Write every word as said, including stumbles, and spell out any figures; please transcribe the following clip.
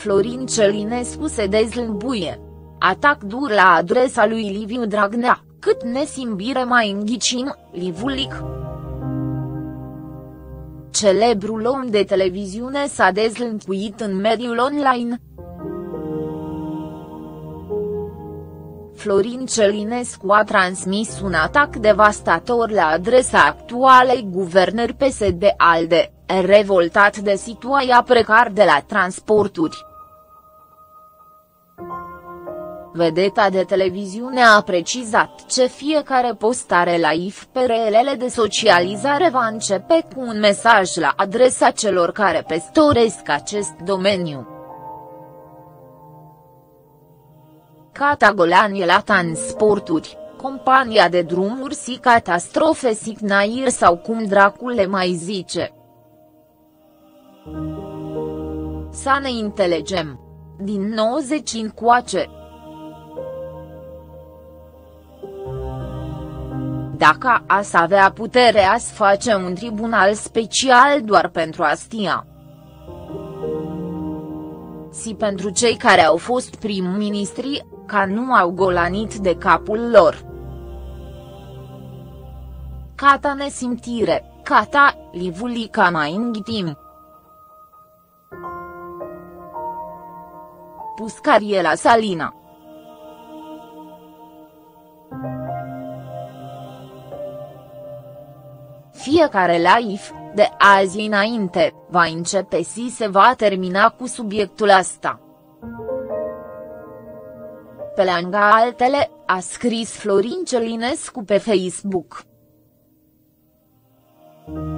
Florin Celinescu se dezlănțuie. Atac dur la adresa lui Liviu Dragnea, cât nesimbire mai înghicim, Livulic. Celebrul om de televiziune s-a dezlănțuit în mediul online. Florin Celinescu a transmis un atac devastator la adresa actualei guvernări P S D-ALDE, revoltat de situația precară de la transporturi. Vedeta de televiziune a precizat ce fiecare postare live pe reelele de socializare va începe cu un mesaj la adresa celor care păstoresc acest domeniu. Cata Golani la transporturi, compania de drumuri și catastrofe Signair sau cum dracul le mai zice. Să ne înțelegem. Din nouăzeci încoace. Dacă ați avea puterea să face un tribunal special doar pentru astia. Și pentru cei care au fost prim-ministri, ca nu au golanit de capul lor. Cata nesimțire, cata, Livulica mai înghitim. Puscariela Salina. Fiecare live, de azi înainte, va începe și se va termina cu subiectul ăsta. Pe lângă altele, a scris Florin Celinescu pe Facebook.